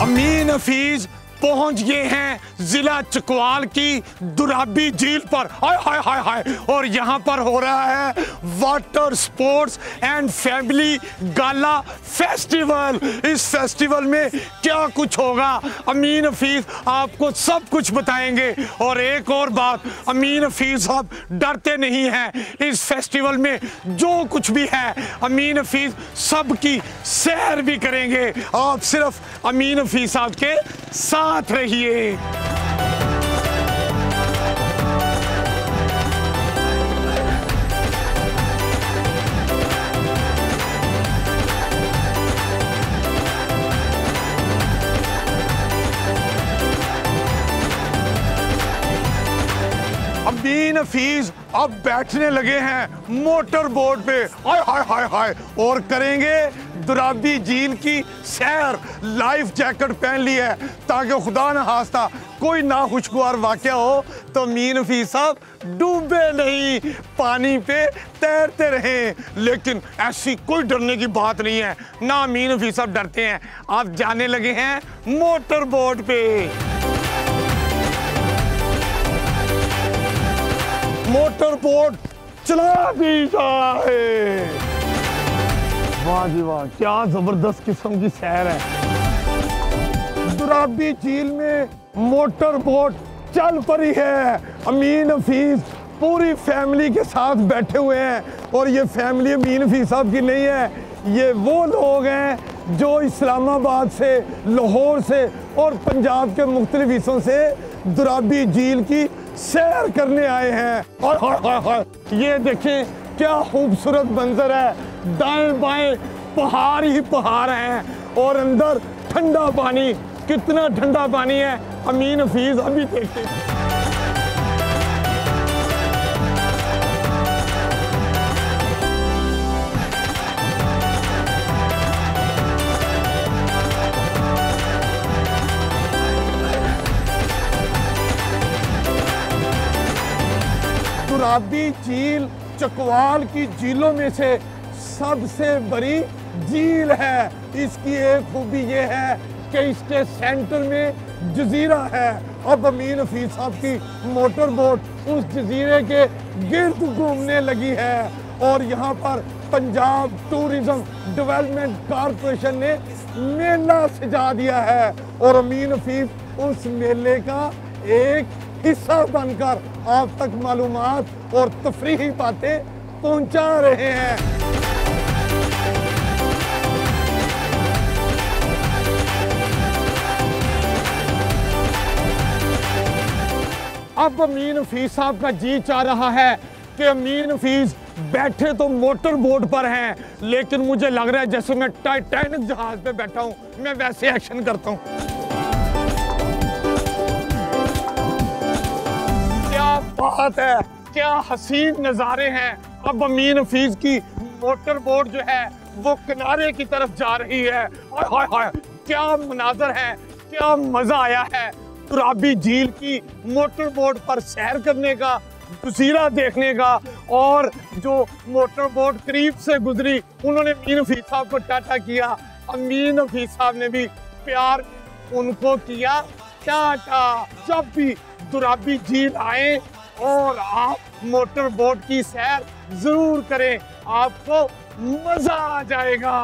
अमीन हफीज पहुंच गए हैं जिला चकवाल की दुराबी झील पर। हाय हाय हाय हाय। और यहाँ पर हो रहा है water sports and family gala festival. इस फेस्टिवल में क्या कुछ होगा अमीन हफीज आपको सब कुछ बताएंगे। और एक और बात, अमीन हफीज साहब डरते नहीं हैं। इस फेस्टिवल में जो कुछ भी है अमीन हफीज सबकी सैर भी करेंगे। आप सिर्फ अमीन हफीज साहब के साथ रहिए। अमीन हफीज अब बैठने लगे हैं मोटर बोट पे। हाय हाय हाय हाय। और करेंगे दुराबी झील की सैर। लाइफ जैकेट पहन ली है ताकि खुदा न खास्ता कोई नाखुशगवार वाकया हो तो अमीन हफीज साहब डूबे नहीं, पानी पे तैरते रहें। लेकिन ऐसी कोई डरने की बात नहीं है ना, अमीन हफीज साहब डरते हैं। आप जाने लगे हैं मोटर बोट पे। मोटर बोट चला दी जाए। वाह जी वाह, क्या जबरदस्त किस्म की सैर है। दुराबी झील में मोटर बोट चल पड़ी है। अमीन हफीज पूरी फैमिली के साथ बैठे हुए हैं। और ये फैमिली अमीन हफीज साहब की नहीं है, ये वो लोग हैं जो इस्लामाबाद से, लाहौर से और पंजाब के मुख्तलिफ हिस्सों से दुराबी झील की सैर करने आए हैं। और ये देखें क्या खूबसूरत मंजर है। दाएं बाएं पहाड़ ही पहाड़ हैं और अंदर ठंडा पानी। कितना ठंडा पानी है अमीन हफीज अभी देखते। दुराबी झील चकवाल की झीलों में से सबसे बड़ी झील है। इसकी एक खूबी ये है कि इसके सेंटर में जजीरा है। अब अमीन हफीज साहब की मोटर बोट उस जजीरे के गिर्द घूमने लगी है। और यहाँ पर पंजाब टूरिज्म डेवलपमेंट कॉरपोरेशन ने मेला सजा दिया है और अमीन हफीज उस मेले का एक हिस्सा बनकर आप तक मालूमात और तफरीही बातें पहुंचा रहे हैं। अब अमीन हफीज साहब का जी चाह रहा है कि अमीन हफीज बैठे तो मोटर बोट पर हैं, लेकिन मुझे लग रहा है जैसे मैं टाइटैनिक जहाज पे बैठा हूं। मैं वैसे एक्शन करता हूं। क्या बात है, क्या हसीन नजारे हैं। अब अमीन हफीज की मोटर बोट जो है वो किनारे की तरफ जा रही है। हाय हाय हाय, क्या मनाजर है, क्या मजा आया है दुराबी झील की मोटर बोट पर सैर करने का, जजीरा देखने का। और जो मोटर बोट करीब से गुजरी उन्होंने अमीन हफीज साहब को टाटा किया। अमीन हफीज साहब ने भी प्यार उनको किया टाटा। जब भी दुराबी झील आए और आप मोटर बोट की सैर जरूर करें, आपको मजा आ जाएगा।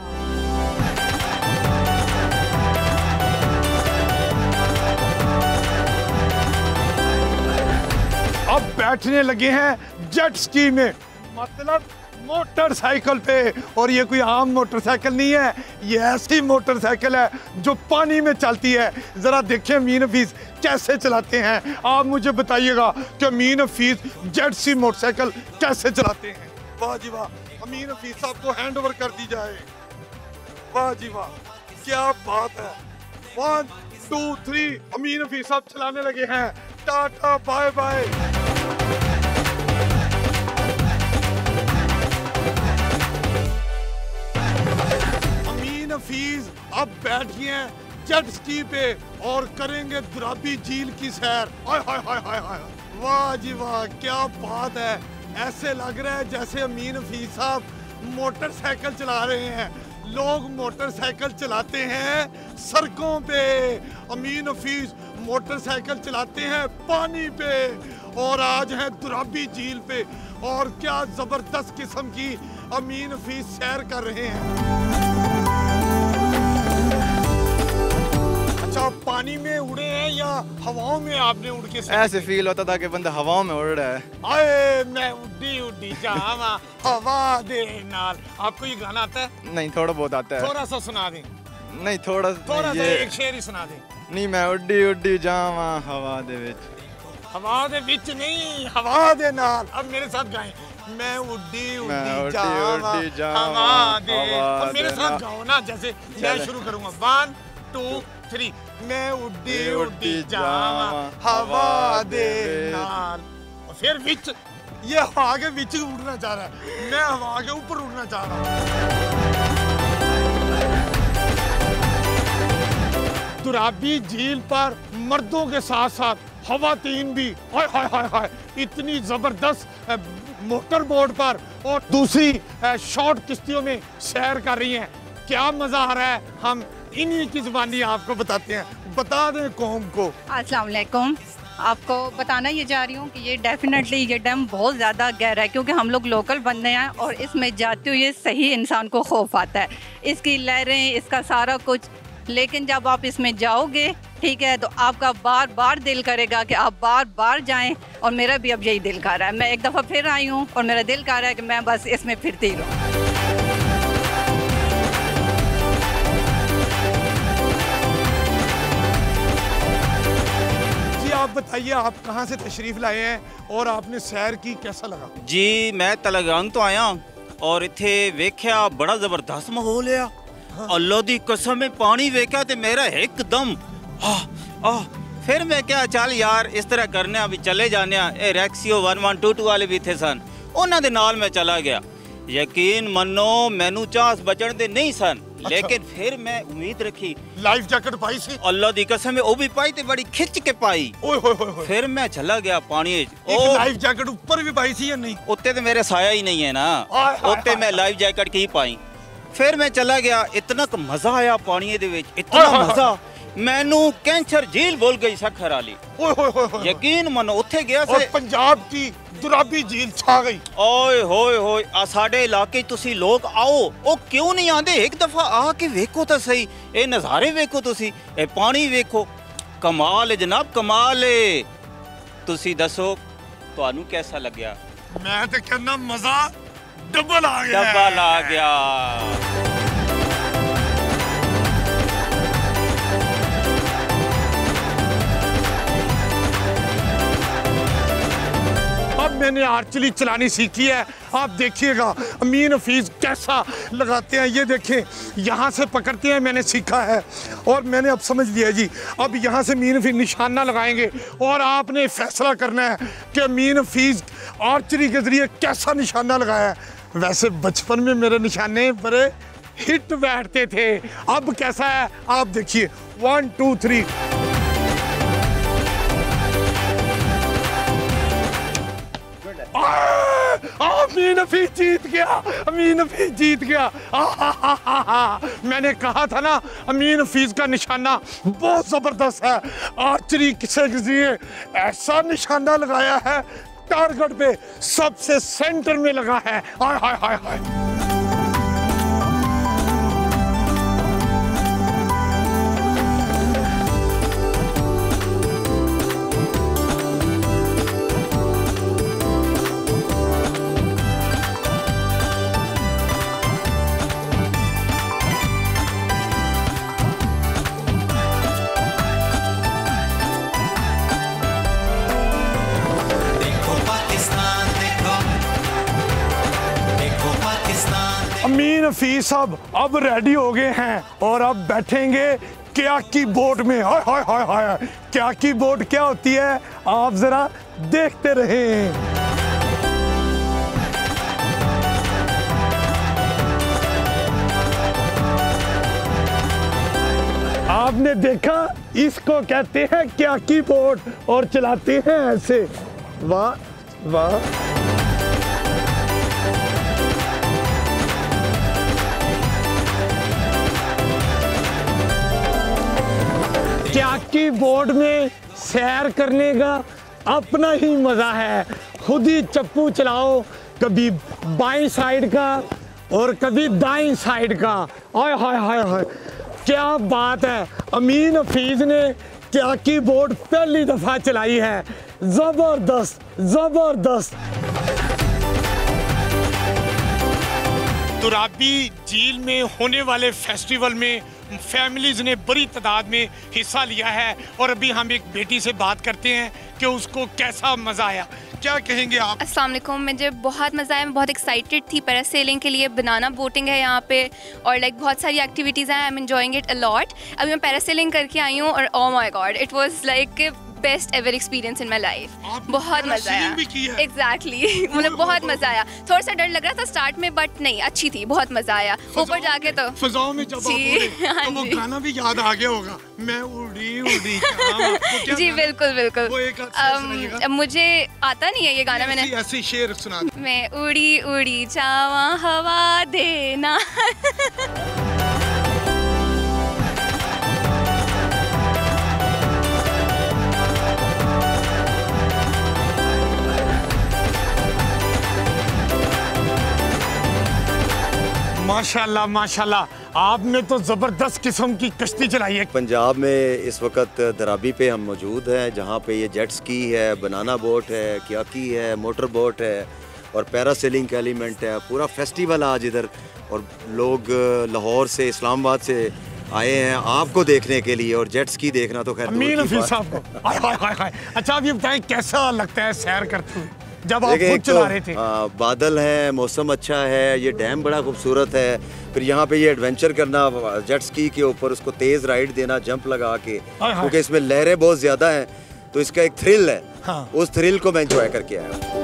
अब बैठने लगे हैं जेट स्की में, मतलब मोटरसाइकिल पे। और ये कोई आम मोटरसाइकिल नहीं है, ये ऐसी मोटरसाइकिल है जो पानी में चलती है। जरा देखें अमीन हफीज कैसे चलाते हैं। आप मुझे बताइएगा कि Amin Hafeez jet ski motorcycle कैसे चलाते हैं। वाह जी वाह, अमीन हफीज साहब को हैंड ओवर कर दी जाए। वाह जी वाह, क्या बात है। 1 2 3 अमीन हफीज साहब चलाने लगे हैं। टाटा बाय बाय। अमीन हफीज अब बैठिए जेट स्की पे और करेंगे दुराबी झील की सैर। हाय हाय हाय हाय हाय, वाह जी वाह, क्या बात है। ऐसे लग रहा है जैसे अमीन हफीज साहब मोटरसाइकिल चला रहे हैं। लोग मोटरसाइकिल चलाते हैं सड़कों पे, अमीन हफीज मोटरसाइकिल चलाते हैं पानी पे, और आज है दुराबी झील पे, और क्या जबरदस्त किस्म की अमीन हफीज सैर कर रहे हैं। अच्छा, पानी में उड़े हैं या हवाओं में आपने उड़ के? ऐसे फील होता था कि बंदा हवाओं में उड़ रहा है। आए मैं उड्डी उड्डी जावा हवा दे नाल। आपको ये गाना आता है? नहीं, थोड़ा बहुत आता है। थोड़ा सा सुना दें। नहीं, थोड़ा सा ये... एक शेर ही सुना दें। नहीं, मैं उड्डी उड्डी जावा हवा दे विच। हवा दे विच नहीं, हवा दे नाल। अब मेरे साथ गाएं। मैं उड्डी उड्डी जावा हवा दे। अब मेरे साथ गाओ ना, जैसे मैं शुरू करूंगा 1 2 3। मैं उड्डी उड्डी जावा हवा दे नाल, और फिर विच, ये हवा के विच उड़ना चाह रहा है, मैं हवा के ऊपर उड़ना चाह रहा हूँ। दुराबी झील पर मर्दों के साथ साथ खवातीन भी, हाय हाय हाय हाय, इतनी जबरदस्त मोटर बोट पर और दूसरी शॉर्ट किश्तियों में सैर कर रही हैं। क्या मजा आ रहा है, हम इन्हीं की जुबानी आपको बताते हैं। बता दें कौम को। अस्सलाम वालेकुम। आपको बताना ये जा रही हूँ कि ये डेफिनेटली ये डैम बहुत ज़्यादा गहरा है, क्योंकि हम लोग लोकल बंदे हैं और इसमें जाते हुए सही इंसान को खौफ आता है, इसकी लहरें, इसका सारा कुछ। लेकिन जब आप इसमें जाओगे, ठीक है, तो आपका बार बार दिल करेगा कि आप बार बार जाएं, और मेरा भी अब यही दिल कर रहा है। मैं एक दफ़ा फिर आई हूँ और मेरा दिल कर रहा है कि मैं बस इसमें फिरती रहूँ। आप बताइए, आप कहाँ से तशरीफ लाए हैं और आपने सैर की, कैसा लगा? जी मैं तलगांग तो आया और इत्थे वेख्या बड़ा जबरदस्त माहौल है। अल्लाह दी कसम में पानी वेख्या ते मेरा एकदम फिर मैं क्या, चल यार इस तरह करने अभी चले जाने। ए रैक्सियो 1122 वाले भी थे सन, उन्हां दे नाल मैं चला गया। यकीन मनो मैनू चांस बचण दे नहीं सन। अच्छा। लेकिन फिर मैं उम्मीद रखी। लाइफ जैकेट पाई सी? अल्लाह दी कसम है, वो भी पाई ते बड़ी खिंच के पाई। ओए होए होए। फिर मैं चला गया पानी। लाइफ जैकेट ऊपर भी पाई सी या नहीं? उत्ते तो मेरे साया ही नहीं है ना, उत्ते मैं लाइफ जैकेट की ही पाई। फिर मैं चला गया, इतना मजा आया पानी दे विच, इतना मजा मैनू कैंसर झील बोल गई सखर वाली। यकीन मनो उत्थे गया से पंजाब की दुराबी झील छा गई। ओए होए होए, साडे इलाके तुसी लोग आओ, ओ क्यों नहीं आंदे? एक दफा आके वेखो तो सही, ए नज़ारे वेखो तुसी, ए पानी वेखो, कमाल है जनाब, कमाल है। तुसी दसो तुहानू कैसा लग्या? मैं तो कहना मजा डबल आ गया। डबल आ गया। अब मैंने आर्चरी चलानी सीखी है। आप देखिएगा अमीन हफीज कैसा लगाते हैं, ये देखें, यहाँ से पकड़ते हैं, मैंने सीखा है और मैंने अब समझ लिया जी। अब यहाँ से अमीन हफीज निशाना लगाएंगे और आपने फैसला करना है कि अमीन हफीज आर्चरी के जरिए कैसा निशाना लगाया है। वैसे बचपन में मेरे निशाने बड़े हिट बैठते थे, अब कैसा है आप देखिए। 1 2 3। अमीन हफीज जीत गया, अमीन हफीज जीत गया। मैंने कहा था ना, अमीन हफीज का निशाना बहुत जबरदस्त है। आर्चरी किसे किसी ऐसा निशाना लगाया है, टारगेट पे सबसे सेंटर में लगा है। हाय हाय हाय हाय। अमीन हफीज साहब अब रेडी हो गए हैं और अब बैठेंगे क्या की बोट में। हाय हाय हाय हाय, क्या की बोट क्या होती है आप जरा देखते रहें। आपने देखा, इसको कहते हैं क्या की बोट और चलाते हैं ऐसे। वाह वाह। की बोर्ड में सैर करने का अपना ही मज़ा है। खुद ही चप्पू चलाओ, कभी बाईं साइड का और कभी दाईं साइड का। हाय हाय हाय हाय, क्या बात है। अमीन हफीज ने क्या की बोर्ड पहली दफ़ा चलाई है। ज़बरदस्त ज़बरदस्त। दुराबी झील में होने वाले फेस्टिवल में फैमिलीज ने बड़ी तादाद में हिस्सा लिया है और अभी हम एक बेटी से बात करते हैं कि उसको कैसा मज़ा आया। क्या कहेंगे आप? अस्सलाम वालेकुम, मुझे बहुत मज़ा आया। मैं बहुत एक्साइटेड थी पैरासेलिंग के लिए। बनाना बोटिंग है यहाँ पे और लाइक बहुत सारी एक्टिविटीज़ हैं। I am enjoying it a lot. अभी मैं पैरासेलिंग करके आई हूँ और oh my god, it was like best ever experience in my life. बहुत मज़ा आया। एग्जैक्टली मुझे बहुत मज़ा आया। थोड़ा सा डर लग रहा था स्टार्ट में, बट नहीं, अच्छी थी, बहुत मज़ा आया। ऊपर जाके तो फिजाओं में जब आप उड़े, तो वो गाना भी याद आ गया होगा, मैं उड़ी उड़ी। जी बिल्कुल बिल्कुल। मुझे आता नहीं है ये गाना। मैंने ऐसे शेर सुना। मैं उड़ी उड़ी जावा हवा देना। माशाल्लाह माशाल्लाह, आपने तो ज़बरदस्त किस्म की कश्ती चलाई है। पंजाब में इस वक्त दराबी पे हम मौजूद हैं, जहाँ पे ये जेट स्की है, बनाना बोट है, क्याकी है, मोटर बोट है और पैरासेलिंग का एलिमेंट है। पूरा फेस्टिवल आज इधर, और लोग लाहौर से, इस्लामाबाद से आए हैं आपको देखने के लिए, और जेट स्की देखना तो खैर अमीन हफीज साहब को। हाय हाय हाय हाय। अच्छा, आप ये बताएं कैसा लगता है सैर करते हुए जब आप खुद चला रहे थे? बादल हैं, मौसम अच्छा है, ये डैम बड़ा खूबसूरत है, फिर यहाँ पे ये एडवेंचर करना जेट स्की के ऊपर, उसको तेज़ राइड देना जंप लगा के, क्योंकि इसमें लहरें बहुत ज़्यादा हैं तो इसका एक थ्रिल है। हाँ। उस थ्रिल को मैं एंजॉय करके आया हूँ।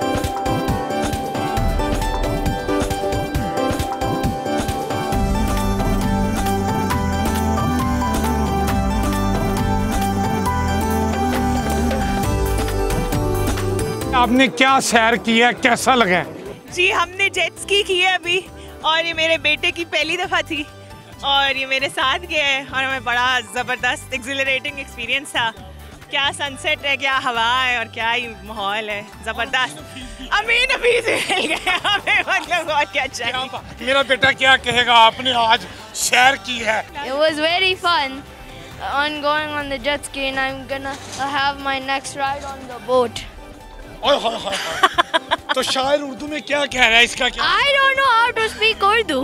आपने क्या सैर किया, कैसा लगा? जी हमने जेट स्की की है अभी, और ये मेरे बेटे की पहली दफ़ा थी और ये मेरे साथ गया है और हमें बड़ा ज़बरदस्त एक्सिलरेटिंग एक्सपीरियंस था। क्या सनसेट है, क्या हवा है और क्या ही माहौल है, ज़बरदस्त। अमीन हफीज मिल गए हमें, मतलब बहुत क्या अच्छा। मेरा बेटा क्या कहेगा, आपने आज सैर की है? It was very fun on going on the jet ski and I'm gonna have my next ride on the boat. तो शायर उर्दू में क्या कह रहा है, इसका क्या? I don't know how to speak Urdu.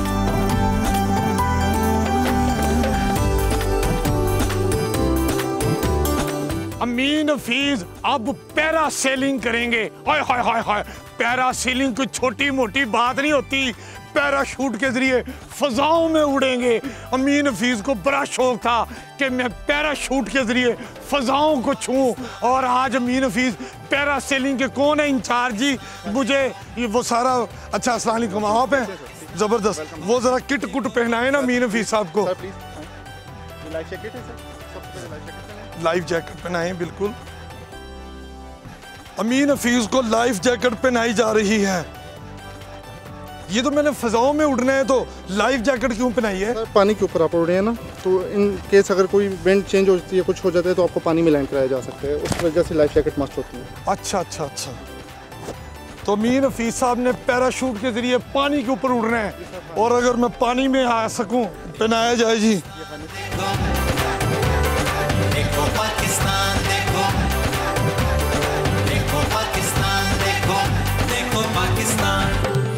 अमीन हफीज अब पैरासेलिंग करेंगे। हाय हाय हाय हाय, पैरासेलिंग कोई छोटी मोटी बात नहीं होती। पैराशूट के जरिए फजाओं में उड़ेंगे। अमीन हफीज को बड़ा शौक था कि मैं पैराशूट के जरिए फजाओं को छूं, और आज अमीन हफीज पैरासेलिंग के कौन है इंचार्ज जी? मुझे ये वो सारा। अच्छा, अस्सलाम वालेकुम, आप हैं? जबरदस्त। वो जरा किट कुट पहनाए ना अमीन हफीज साहब को। लाइफ जैकेट पहनाएं, बिल्कुल। अमीन हफीज को लाइफ जैकेट पहनाई जा रही है। ये तो मैंने फजाओं में उड़ना है, तो लाइफ जैकेट क्यों पहनाई है? पानी के ऊपर आप उड़ रहे हैं ना, तो इन केस अगर कोई विंड चेंज हो जाती है, कुछ हो जाता है, तो आपको पानी में लैंड कराया जा सकता है, उस वजह से लाइफ जैकेट मस्ट होती है। अच्छा अच्छा अच्छा। तो अमीन हफीज साहब ने पैराशूट के जरिए पानी के ऊपर उड़ना है, और अगर मैं पानी में आ सकूं पहनाया जाए जी। देखो पाकिस्तान, देखो देखो पाकिस्तान, देखो देखो पाकिस्तान।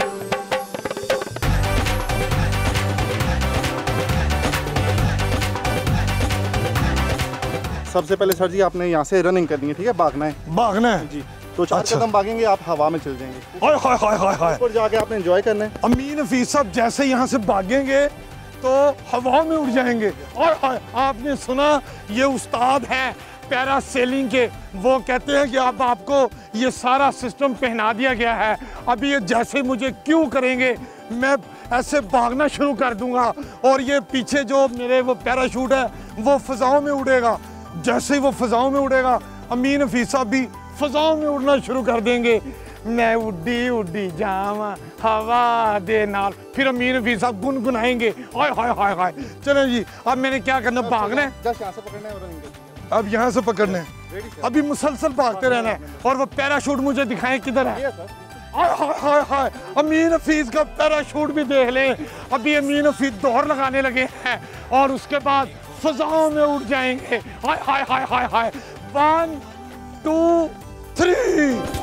सबसे पहले सर जी आपने यहाँ से रनिंग करनी है, ठीक है? भागना है। भागना है जी, तो 4 कदम भागेंगे आप, हवा में चल जाएंगे। हाय हाय हाय हाय हाय। ऊपर जाके आपने एंजॉय करना है। अमीन हफीज साहब जैसे यहाँ से भागेंगे तो हवा में उड़ जाएंगे। और आपने सुना, ये उस्ताद है पैरासेलिंग के, वो कहते हैं कि अब आपको ये सारा सिस्टम पहना दिया गया है। अभी ये जैसे मुझे क्यों करेंगे, मैं ऐसे भागना शुरू कर दूंगा, और ये पीछे जो मेरे वो पैराशूट है वो फजाओं में उड़ेगा। जैसे ही वो फजाओं में उड़ेगा, अमीन हफीज साहब भी फजाओं में उड़ना शुरू कर देंगे। मैं उड्डी उड्डी जावा हवा दे नाल। फिर अमीन हफीज साहब गुनगुनाएंगे। हाय हाय हाय हाय। चलो जी, अब मैंने क्या करना, भागना है। जस्ट यहाँ से पकड़ना है और अब यहाँ से पकड़ना है, अभी मुसलसल भागते रहना है। और वो पैराशूट मुझे दिखाएं किधर है। हाय हाय हाय हाय, अमीन हफीज का पैराशूट भी देख लें। अभी अमीन हफीज दौड़ लगाने लगे हैं और उसके बाद फजाओं में उड़ जाएंगे। हाय हाय हाय हाय हाय। 1 2 3।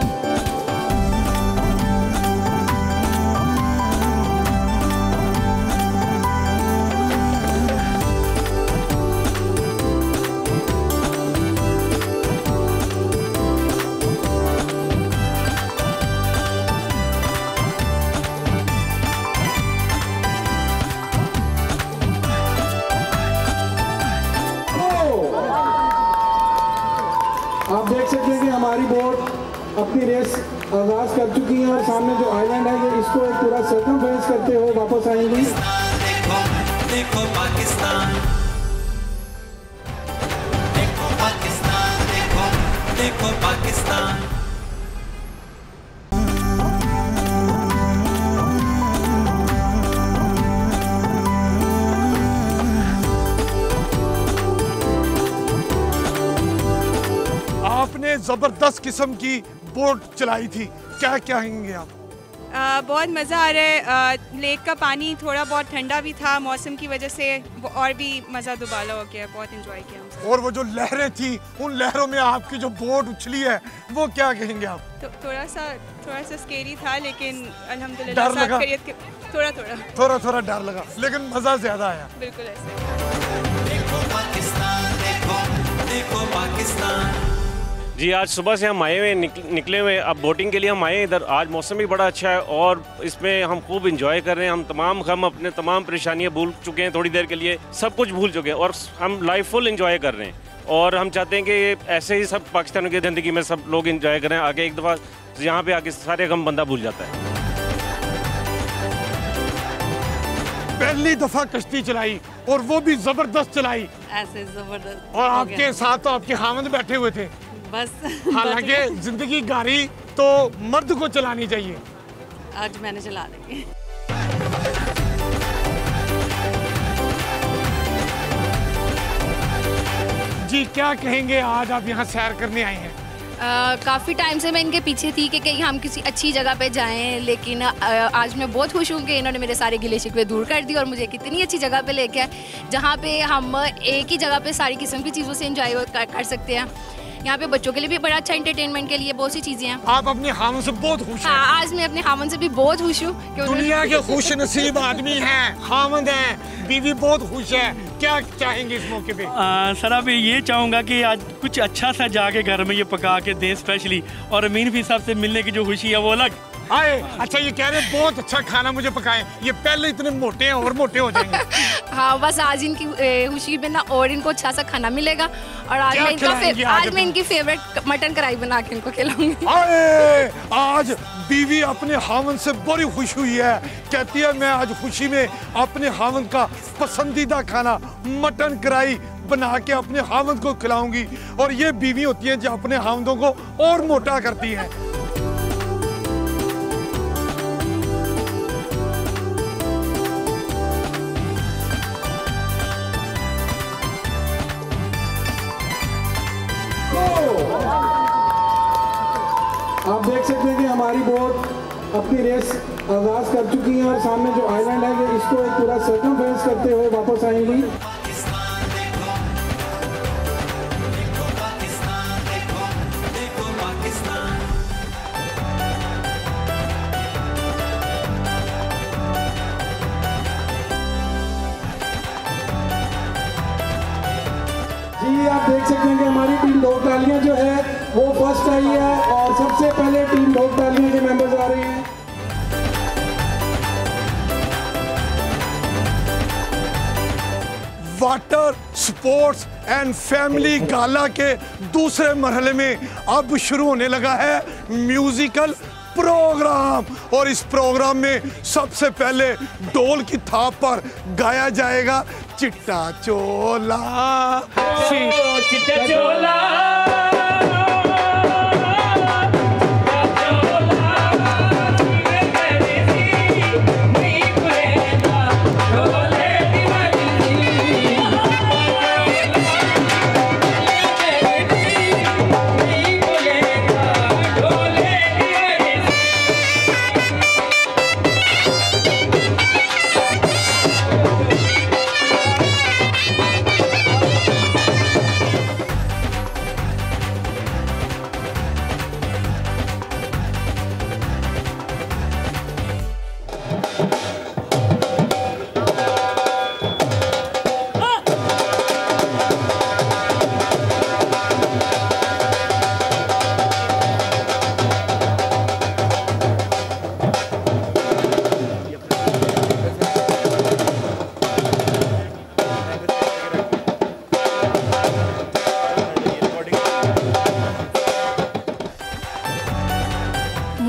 आप देख सकते हैं कि हमारी बोट अपनी रेस आगाज कर चुकी है और सामने जो आइलैंड है ये इसको एक पूरा सर्कमफेरेंस करते हुए वापस आएंगी। देखो देखो पाकिस्तान, देखो पाकिस्तान, देखो देखो पाकिस्तान। आपने जबरदस्त किस्म की बोट चलाई थी, क्या क्या कहेंगे आप? बहुत मज़ा आ रहा है। लेक का पानी थोड़ा बहुत ठंडा भी था मौसम की वजह से, और भी मज़ा दुबाला हो गया। बहुत इंजॉय किया हम सब। और वो जो लहरें थी, उन लहरों में आपकी जो बोट उछली है, वो क्या कहेंगे आप? तो थोड़ा सा स्केरी था, लेकिन अल्हम्दुलिल्लाह सब खैरियत के। थोड़ा थोड़ा डर लगा, लेकिन मज़ा ज़्यादा आया। बिल्कुल ऐसे। देखो पाकिस्तान, देखो देखो पाकिस्तान। जी, आज सुबह से हम आए हुए निकले हुए, अब बोटिंग के लिए हम आए इधर। आज मौसम भी बड़ा अच्छा है और इसमें हम खूब इंजॉय कर रहे हैं। हम अपने तमाम परेशानियां भूल चुके हैं, थोड़ी देर के लिए सब कुछ भूल चुके हैं और हम लाइफ फुल इंजॉय कर रहे हैं। और हम चाहते हैं कि ऐसे ही सब पाकिस्तानियों की ज़िंदगी में सब लोग इंजॉय करें। आगे एक दफ़ा यहाँ पे आके सारे गम बंदा भूल जाता है। पहली दफ़ा कश्ती चलाई और वो भी ज़बरदस्त चलाई। ऐसे ज़बरदस्त। और आपके साथ तो आपके खामद बैठे हुए थे। बस हालांकि जिंदगी गाड़ी तो मर्द को चलानी चाहिए। आज मैंने चला दी। जी, क्या कहेंगे, आज आप यहाँ सैर करने आए हैं? काफ़ी टाइम से मैं इनके पीछे थी कि कहीं हम किसी अच्छी जगह पे जाएं, लेकिन आज मैं बहुत खुश हूँ कि इन्होंने मेरे सारे गिले शिकवे दूर कर दी और मुझे कितनी अच्छी जगह पे लेके आए, जहाँ पे हम एक ही जगह पे सारी किस्म की चीज़ों से इंजॉय कर सकते हैं। यहाँ पे बच्चों के लिए भी बड़ा अच्छा एंटरटेनमेंट के लिए बहुत सी चीज़ें हैं। आप अपने हामन से बहुत खुश हैं? हाँ, आज मैं अपने हामन से भी बहुत खुश हूँ। दुनिया के खुश नसीब आदमी हैं, हामद हैं, बीवी बहुत खुश है। क्या चाहेंगे इस मौके पे? सर, अब ये चाहूँगा कि आज कुछ अच्छा सा जाके घर में ये पका के दें स्पेशली, और अमीन भी साहब से मिलने की जो खुशी है वो अलग। आए, अच्छा ये कह रहे हैं बहुत अच्छा खाना मुझे पकाएं, ये पहले इतने मोटे हैं और मोटे हो जाएंगे। हाँ, बस आज इनकी खुशी में ना और इनको अच्छा सा खाना मिलेगा और आज मैं इनकी फेवरेट मटन कढ़ाई बना के इनको खिलाऊंगी। आज बीवी अपने हामन से बड़ी खुश हुई है, कहती है मैं आज खुशी में अपने हामन का पसंदीदा खाना मटन कढ़ाई बना के अपने हामद को खिलाऊंगी। और ये बीवी होती है जो अपने हामदों को और मोटा करती है। आप देख सकते हैं कि हमारी बोट अपनी रेस आगाज कर चुकी है और सामने जो आइलैंड है ये इसको एक पूरा सर्कमफेरेंस करते हुए वापस आएंगी। जी, आप देख सकते हैं कि हमारी टीम लोक टालियां जो है वो फर्स्ट आई है और सबसे पहले टीम लोक टालियां के मेंबर्स आ रहे हैं। Water sports and family gala के दूसरे मरहले में अब शुरू होने लगा है म्यूजिकल प्रोग्राम। और इस प्रोग्राम में सबसे पहले ढोल की थाप पर गाया जाएगा चिट्टा चोला। चिट्टा चोला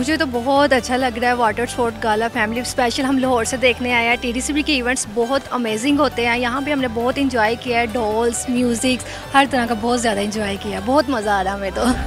मुझे तो बहुत अच्छा लग रहा है। Water sport gala family special हम लाहौर से देखने आए हैं। TDCB के इवेंट्स बहुत अमेजिंग होते हैं। यहाँ पे हमने बहुत इंजॉय किया है, डॉल्स, म्यूज़िक, हर तरह का बहुत ज़्यादा इंजॉय किया। बहुत मज़ा आ रहा है हमें तो।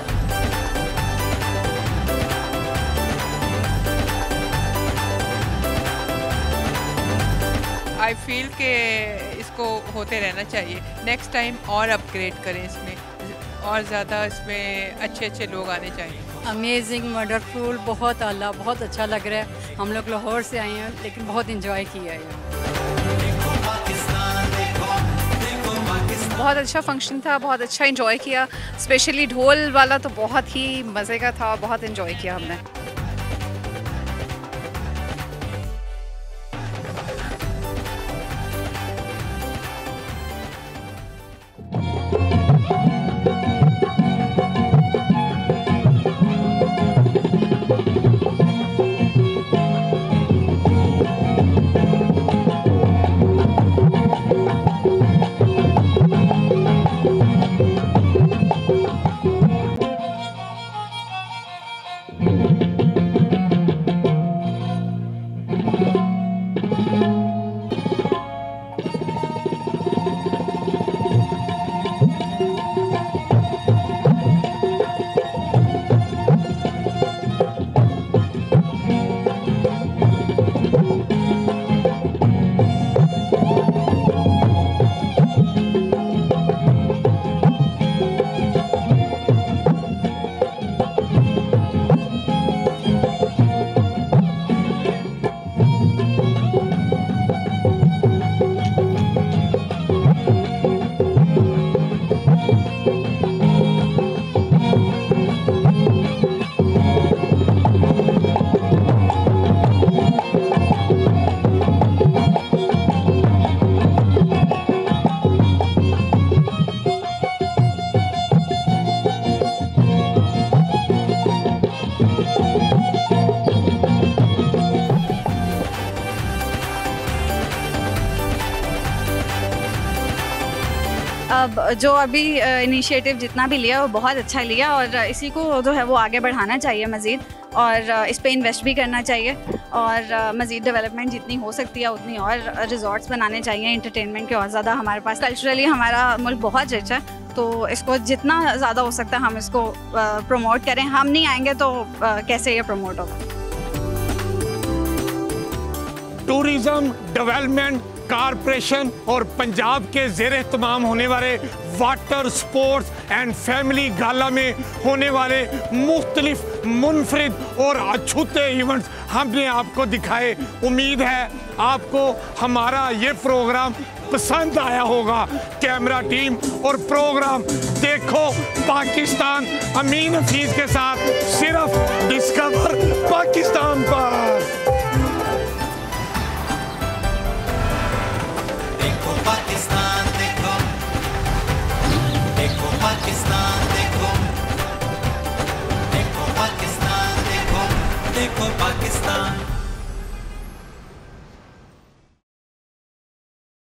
आई फील कि इसको होते रहना चाहिए। नेक्स्ट टाइम और अपग्रेड करें, इसमें और ज़्यादा इसमें अच्छे अच्छे लोग आने चाहिए। अमेजिंग, वंडरफुल, बहुत आला, बहुत अच्छा लग रहा है। हम लोग लाहौर से आए हैं लेकिन बहुत इंजॉय किया है। बहुत अच्छा फंक्शन था, बहुत अच्छा इंजॉय किया। स्पेशली ढोल वाला तो बहुत ही मज़े का था, बहुत इंजॉय किया हमने। अब जो अभी इनिशिएटिव जितना भी लिया वो बहुत अच्छा लिया और इसी को जो है वो आगे बढ़ाना चाहिए मज़ीद और इस पे इन्वेस्ट भी करना चाहिए और मज़ीद डेवलपमेंट जितनी हो सकती है उतनी और रिजॉर्ट्स बनाने चाहिए इंटरटेनमेंट के और ज़्यादा। हमारे पास कल्चरली हमारा मुल्क बहुत रिच है तो इसको जितना ज़्यादा हो सकता है हम इसको प्रमोट करें। हम नहीं आएंगे तो कैसे ये प्रमोट होगा। टूरिज्म डेवलपमेंट कारपोरेशन और पंजाब के ज़ेरे तमाम होने वाले water sports and family gala में होने वाले मुख्तलिफ मुनफरिद और अछूते इवेंट्स हमने आपको दिखाए। उम्मीद है आपको हमारा ये प्रोग्राम पसंद आया होगा। कैमरा टीम और प्रोग्राम देखो पाकिस्तान अमीन हफीज के साथ सिर्फ